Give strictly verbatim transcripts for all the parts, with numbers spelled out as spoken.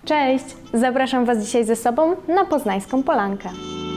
Cześć! Zapraszam Was dzisiaj ze sobą na Poznańską Polankę.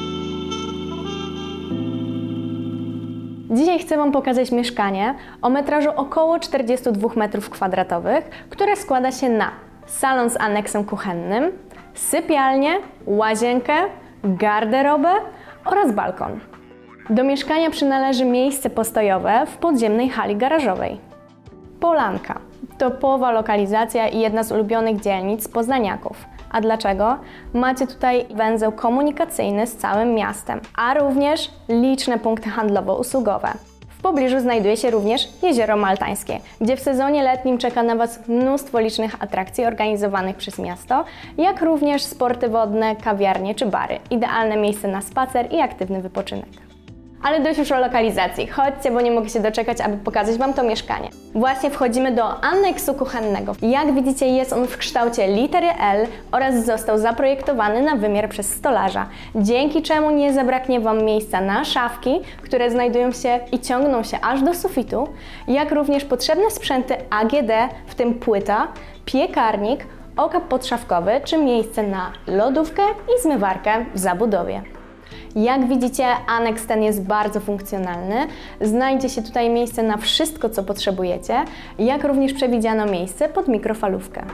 Dzisiaj chcę Wam pokazać mieszkanie o metrażu około czterdziestu dwóch metrów kwadratowych, które składa się na salon z aneksem kuchennym, sypialnię, łazienkę, garderobę oraz balkon. Do mieszkania przynależy miejsce postojowe w podziemnej hali garażowej. Polanka to topowa lokalizacja i jedna z ulubionych dzielnic poznaniaków. A dlaczego? Macie tutaj węzeł komunikacyjny z całym miastem, a również liczne punkty handlowo-usługowe. W pobliżu znajduje się również Jezioro Maltańskie, gdzie w sezonie letnim czeka na Was mnóstwo licznych atrakcji organizowanych przez miasto, jak również sporty wodne, kawiarnie czy bary. Idealne miejsce na spacer i aktywny wypoczynek. Ale dość już o lokalizacji. Chodźcie, bo nie mogę się doczekać, aby pokazać Wam to mieszkanie. Właśnie wchodzimy do aneksu kuchennego. Jak widzicie, jest on w kształcie litery L oraz został zaprojektowany na wymiar przez stolarza, dzięki czemu nie zabraknie Wam miejsca na szafki, które znajdują się i ciągną się aż do sufitu, jak również potrzebne sprzęty A G D, w tym płyta, piekarnik, okap podszafkowy czy miejsce na lodówkę i zmywarkę w zabudowie. Jak widzicie, aneks ten jest bardzo funkcjonalny. Znajdzie się tutaj miejsce na wszystko, co potrzebujecie, jak również przewidziano miejsce pod mikrofalówkę.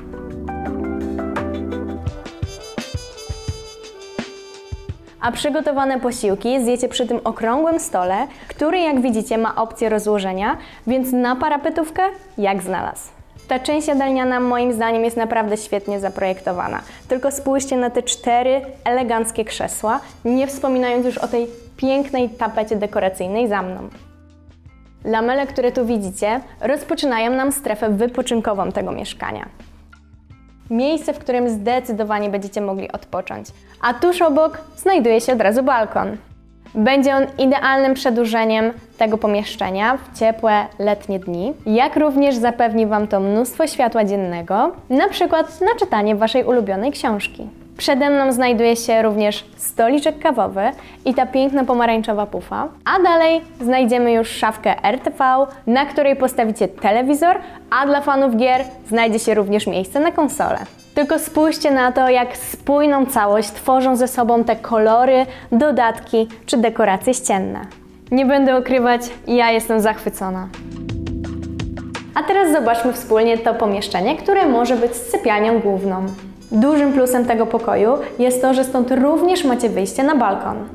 A przygotowane posiłki zjecie przy tym okrągłym stole, który, jak widzicie, ma opcję rozłożenia, więc na parapetówkę jak znalazł. Ta część jadalniana moim zdaniem jest naprawdę świetnie zaprojektowana. Tylko spójrzcie na te cztery eleganckie krzesła, nie wspominając już o tej pięknej tapecie dekoracyjnej za mną. Lamele, które tu widzicie, rozpoczynają nam strefę wypoczynkową tego mieszkania. Miejsce, w którym zdecydowanie będziecie mogli odpocząć. A tuż obok znajduje się od razu balkon. Będzie on idealnym przedłużeniem tego pomieszczenia w ciepłe letnie dni, jak również zapewni Wam to mnóstwo światła dziennego, na przykład na czytanie Waszej ulubionej książki. Przede mną znajduje się również stoliczek kawowy i ta piękna pomarańczowa pufa, a dalej znajdziemy już szafkę R T V, na której postawicie telewizor, a dla fanów gier znajdzie się również miejsce na konsolę. Tylko spójrzcie na to, jak spójną całość tworzą ze sobą te kolory, dodatki czy dekoracje ścienne. Nie będę ukrywać, ja jestem zachwycona. A teraz zobaczmy wspólnie to pomieszczenie, które może być sypialnią główną. Dużym plusem tego pokoju jest to, że stąd również macie wyjście na balkon.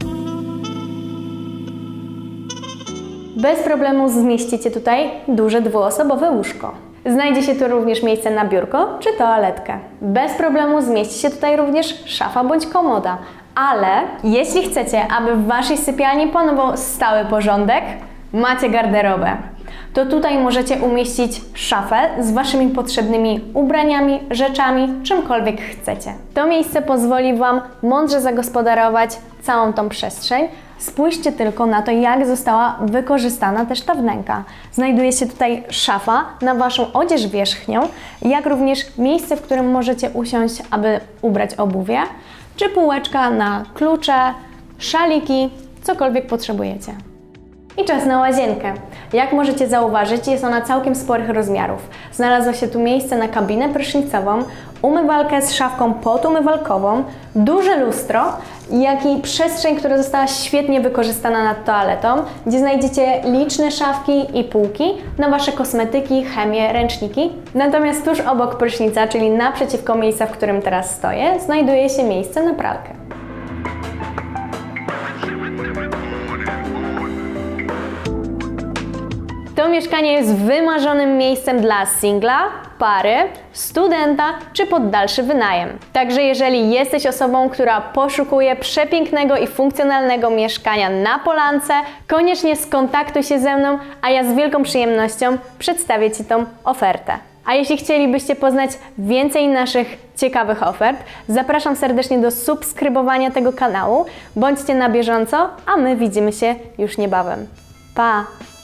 Bez problemu zmieścicie tutaj duże dwuosobowe łóżko. Znajdzie się tu również miejsce na biurko czy toaletkę. Bez problemu zmieści się tutaj również szafa bądź komoda. Ale jeśli chcecie, aby w Waszej sypialni panował stały porządek, macie garderobę. To tutaj możecie umieścić szafę z Waszymi potrzebnymi ubraniami, rzeczami, czymkolwiek chcecie. To miejsce pozwoli Wam mądrze zagospodarować całą tą przestrzeń. Spójrzcie tylko na to, jak została wykorzystana też ta wnęka. Znajduje się tutaj szafa na Waszą odzież wierzchnią, jak również miejsce, w którym możecie usiąść, aby ubrać obuwie, czy półeczka na klucze, szaliki, cokolwiek potrzebujecie. I czas na łazienkę. Jak możecie zauważyć, jest ona całkiem sporych rozmiarów. Znalazło się tu miejsce na kabinę prysznicową, umywalkę z szafką podumywalkową, duże lustro, jak i przestrzeń, która została świetnie wykorzystana nad toaletą, gdzie znajdziecie liczne szafki i półki na Wasze kosmetyki, chemię, ręczniki. Natomiast tuż obok prysznica, czyli naprzeciwko miejsca, w którym teraz stoję, znajduje się miejsce na pralkę. To mieszkanie jest wymarzonym miejscem dla singla, pary, studenta czy pod dalszy wynajem. Także jeżeli jesteś osobą, która poszukuje przepięknego i funkcjonalnego mieszkania na Polance, koniecznie skontaktuj się ze mną, a ja z wielką przyjemnością przedstawię Ci tą ofertę. A jeśli chcielibyście poznać więcej naszych ciekawych ofert, zapraszam serdecznie do subskrybowania tego kanału. Bądźcie na bieżąco, a my widzimy się już niebawem. Pa!